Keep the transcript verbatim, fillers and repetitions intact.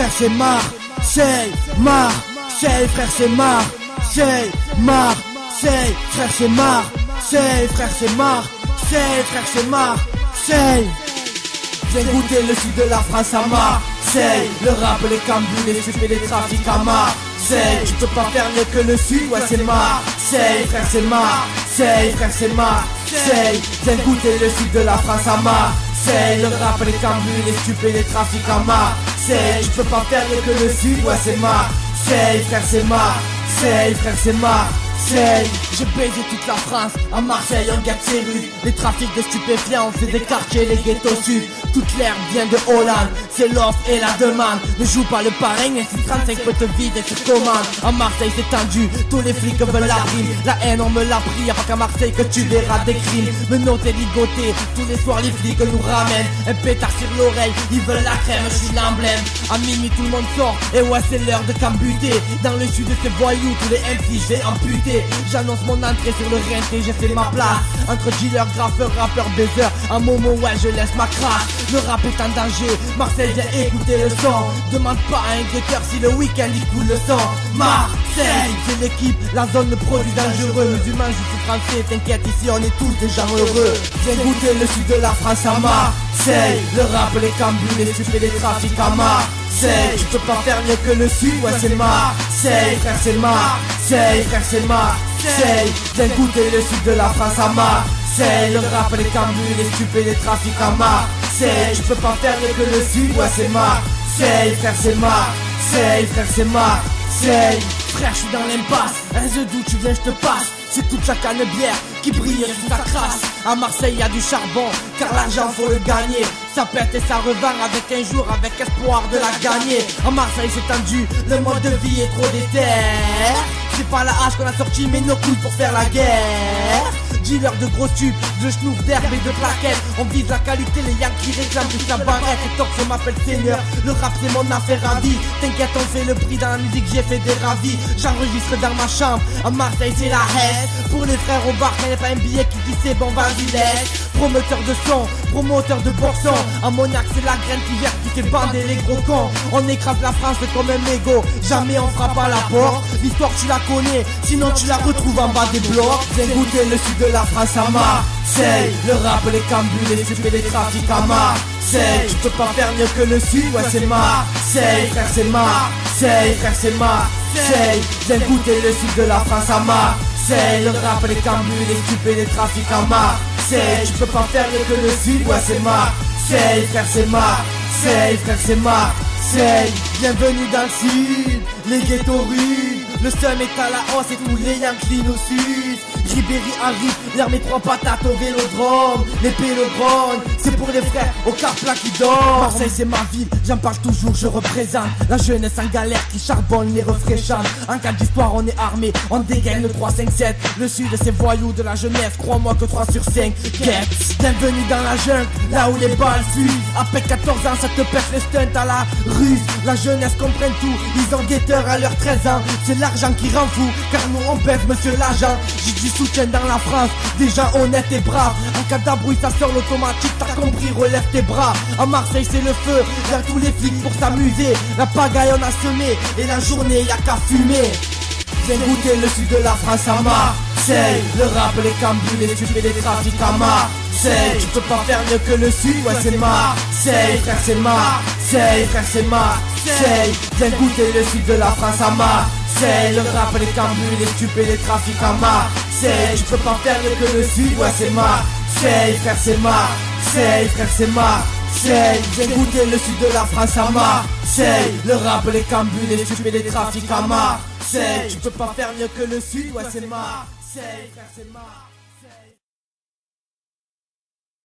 frère c'est Marseille, Marseille, frère c'est Marseille, Marseille, frère c'est Marseille, frère c'est Marseille, frère c'est Marseille. Viens goûter le sud de la France à Marseille, le rap, les cambus, les stupes et les trafics à Marseille. Tu peux pas faire mieux que le sud, ouais c'est Marseille, frère c'est Marseille, frère c'est Marseille. Viens goûter le sud de la France à Marseille, le rap, les cambus, les stupes et les trafics à Marseille. Tu peux pas faire mieux que le sud, ouais c'est Marseille, frère c'est Marseille, frère c'est Marseille. J'ai baisé toute la France, à Marseille on gâte ses rues. Les trafics de stupéfiants, on fait des quartiers, les ghettos sud. Toute l'herbe vient de Hollande, c'est l'offre et la demande. Ne joue pas le parrain, et si trente-cinq peut te vider sur commande. À Marseille c'est tendu, tous les flics veulent la prime. La haine on me l'a pris, y'a pas qu'à Marseille que tu verras des crimes. Menottes ligotés, tous les soirs les flics nous ramènent. Un pétard sur l'oreille, ils veulent la crème, je suis l'emblème. À minuit tout le monde sort, et ouais c'est l'heure de cambuter. Dans le sud de ces voyous, tous les M C je vais amputer. J'annonce mon entrée sur le renté, j'ai fait ma place. Entre dealer, graffeur, rappeur, baiser. Un moment ouais je laisse ma crasse. Le rap est en danger, Marseille viens écouter le son. Demande pas à un guetteur si le week-end il coule le sang. Marseille, c'est l'équipe, la zone de produits dangereux. Musulmans, je suis français, t'inquiète ici on est tous des gens heureux. Viens goûter le sud de la France à Marseille, le rap, les cambus, les stupes et les trafics à Marseille. Tu peux pas faire mieux que le sud, ouais c'est Marseille, frère c'est Marseille, frère c'est Marseille. Viens goûter le sud de la France à Marseille, le rap, les cambus, les stupes et les trafics à Marseille. Tu peux pas faire mieux que le sud, ouais c'est Marseille, frère c'est Marseille, frère c'est Marseille. Frère je suis dans l'impasse, un jeu d'où tu viens je te passe. C'est toute la canne bière qui brille sous ta crasse. À Marseille y a du charbon, car l'argent faut le gagner. Ça pète et ça revend avec un jour, avec espoir de la gagner. À Marseille c'est tendu, le mode de vie est trop déter. C'est pas la hache qu'on a sorti mais nos couilles pour faire la guerre. Dealer de gros tubes, de schnouf, d'herbe et de plaquettes. On vise la qualité, les Yankees réclament toute la barrette. Et tant que m'appelle Seigneur, le rap c'est mon affaire à vie. T'inquiète on fait le prix dans la musique, j'ai fait des ravis. J'enregistre dans ma chambre, à Marseille c'est la haine. Pour les frères au bar, quand y'a pas un billet qui dit c'est bon vas-y laisse. Promoteur de son, promoteur de boxon. À Monac c'est la graine qui verte qui fait bander les gros cons. On écrase la France comme un mégot, jamais on frappe à la porte. L'histoire tu la connais, sinon tu la retrouves en bas des blocs. Viens goûter le sud de la France à Marseille, le rap, les cambus, les stupes et les trafics à Marseille. Tu peux pas faire mieux que le sud, ouais c'est Marseille, frère c'est Marseille, frère c'est Marseille. Viens goûter le sud de la France à Marseille, le rap, les cambus, les stupes et les trafics à Marseille. Tu peux pas faire mieux que le sud, ouais c'est Marseille, frère c'est Marseille, frère c'est Marseille. Bienvenue dans le sud, les ghettos rudes. Le seum est à la hausse et tous les Yankees nous sucent. Ribéry arrive, l'air met trois patates au vélodrome. Les pélogrons, c'est pour les frères au car plat qui dorment. Marseille c'est ma ville, j'en parle toujours, je représente la jeunesse en galère qui charbonne les refrains chantent. En cas d'histoire on est armé, on dégaine le trois cinq sept. Le sud c'est voyous de la jeunesse, crois-moi que trois sur cinq get. Bienvenue dans la jungle, là où les balles fusent. Après quatorze ans ça te pète les stunts à la ruse. La jeunesse comprend tout, ils ont guetteur à leurs treize ans. C'est l'argent qui rend fou, car nous on pèse monsieur l'agent. J'ai du soutien dans la France, des gens honnêtes et braves. En cas d'abrouille ça sort l'automatique, t'as compris, relève tes bras. À Marseille c'est le feu, y'a tous les flics pour s'amuser. La pagaille on a semé, et la journée y'a qu'à fumer. Viens goûter le sud de la France à Marseille, le rap, les cambus, les stupes et les trafics à Marseille. Tu peux pas faire mieux que le sud, ouais c'est Marseille, frère c'est Marseille, frère c'est Marseille. Viens goûter le sud de la France à Marseille, le rap, les cambus, les stupes et les trafics à Marseille. Tu peux pas faire mieux que le sud, ouais c'est Marseille, frère c'est Marseille, frère c'est Marseille. Viens goûter le sud de la France à Marseille, le rap, les cambus, les stupes et les trafics à Marseille. Tu peux pas faire mieux que le sud, ouais c'est Marseille, frère c'est Marseille.